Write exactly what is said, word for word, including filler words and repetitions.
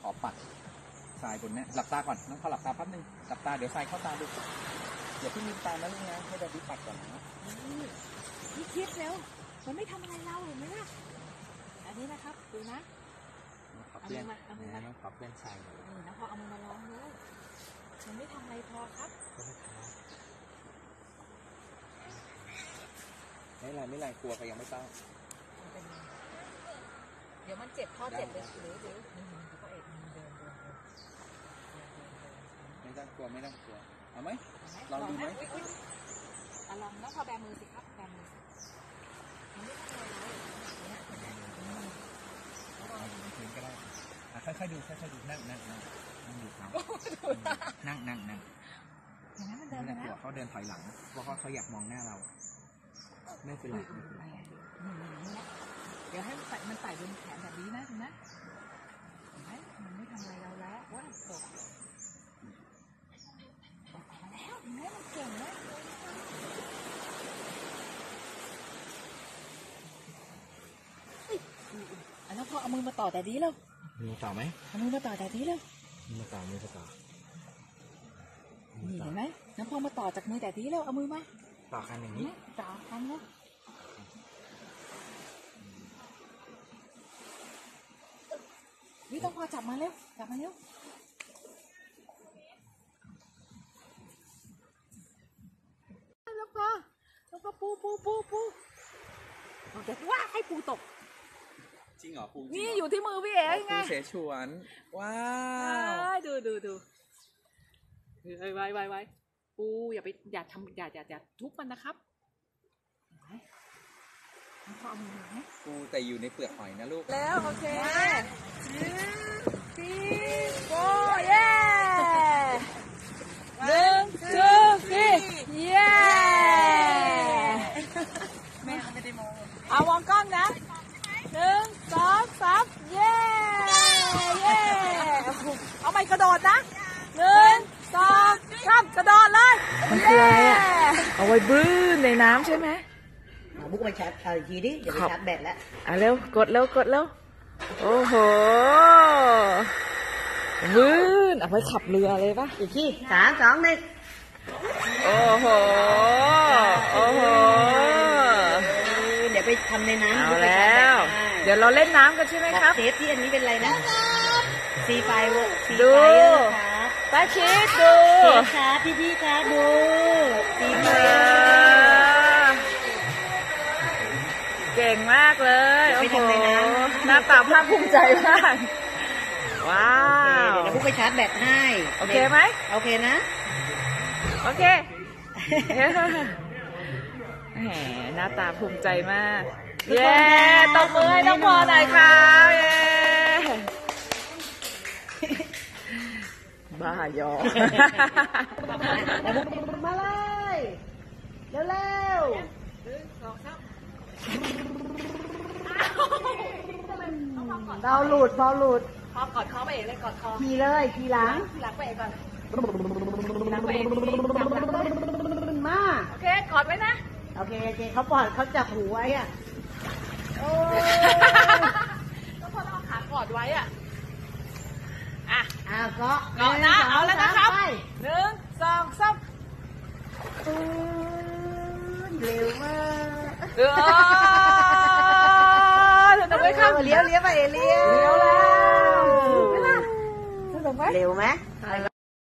อปัดทรายบนนี้หลับตาก่อนน้องพอหลับตาแป๊บนึงหลับตาเดี๋ยวทรายเข้าตาดูเดี๋ยวพี่ลืมตาแล้วนะให้เราดูปัดก่อนนะนี่คิดแล้วมันไม่ทำอะไรเราเห็นไหมล่ะอันนี้นะครับดูนะเอามือมาเอามือมาต้องขอเพื่อนทรายนี่นะพอเอามือมาลองเลยมันไม่ทำอะไรพอครับไม่ไรไม่ไรกลัวก็ยังไม่ต้องเดี๋ยวมันเจ็บข้อเจ็บเลยหรือหรือเขาเอ็ดเดินเดินไม่ต้องกลัวไม่ต้องกลัวเอาไหมลองดูไหมลองแล้วพอแบมือสิครับแบมือมันไม่ทำอะไรเลยเนี่ยเห็นไหมพื้นก็ได้ค่อยๆดูค่อยๆดูนั่งนั่งนั่งนั่งดูเขานั่งนั่งนั่งเห็นไหมมันเดินนะตัวเขาเดินถอยหลังเพราะเขาเขาอยากมองหน้าเราไม่เป็นไรเดี๋ยวให้มันไต่มันไต่บนแขนแบบนี้นะนะเห็นไหมมันไม่ทำอะไรเราแล้วว่าตกตกมาแล้วเห็นไหมมันเก่งนะอันนั้นพอเอามือมาต่อแต่ดีแล้วมือต่อไหมเอามือมาต่อแต่ดีแล้วมือต่อมือต่อนี่เห็นไหมน้ำพอมาต่อจากมือแต่ดีแล้วเอามือมาต่อกันอย่างนี้ต่อกันนะนี่ต้องพอจับมาเร็วจับมาเร็วแล้วพอแล้วพอปูปูปูปูโอเคว้าให้ปูตกจริงเหรอปูนี่อยู่ที่มือพี่เอ๋ไงปูเสฉวนว้าวดูดูดูไว้ไว้ไว้ไว้ปูอย่าไปอย่าทำอย่าอย่าอย่าทุบมันนะครับปูแต่อยู่ในเปลือกหอยนะลูกแล้วโอเคสี่โอ้เย่หนึ่งสองสี่เย่แม่ไม่ได้มองเอามองกล้องนะหนึ่งสองสามเย่เย่เอาไปกระโดดนะหนึ่งสองสามกระโดดเลยมันคืออะไรอ่ะเอาไว้บื้นในน้ำใช่ไหมบุ๊กไปชาร์จเอาอีกทีดิอย่าไปชาร์จแบตแล้วอ่ะเร็วกดเร็วกดเร็วโอ้โหบื้นเอาไว้ขับเรือเลยปะอีกทีสามสองหนึ่งโอ้โหโอ้โหเดี๋ยวไปทำในน้ำเอาแล้วเดี๋ยวเราเล่นน้ำกันใช่ไหมครับเทปที่อันนี้เป็นอะไรนะซีไฟวอซีไฟครับป้าคิดดูครับพี่พี่ครับดูซีไฟเก่งมากเลยโอ้โหหน้าตาภาคภูมิใจมากว้าวเดี๋ยวพวกไปชาร์จแบตให้โอเคไหมโอเคนะโอเคแหมหน้าตาภูมิใจมากเย้ตบมือให้น้องพอหน่อยค่ะเย้บ้ายอมาเลยเร็วเร็วเราหลุดพอหลุดพอกอดคอไปเองเลยกอดคอขี่เลยขี่หลังขี่หลังไปเองก่อนหลังไปเองมาโอเคกอดไว้นะโอเคโอเคเขาปอดเขาจับหูไว้อ่ะโอ้แล้วพอเราขากอดไว้อ่ะอ่ะอ่ะก็เกาะนะเอาแล้วนะครับหนึ่งสองสามเร็วมากเออสนุกไหมครับเลี้ยวเลี้ยวไปเลี้ยวเลี้ยวแล้วสนุกไหมเร็วไหมอะไร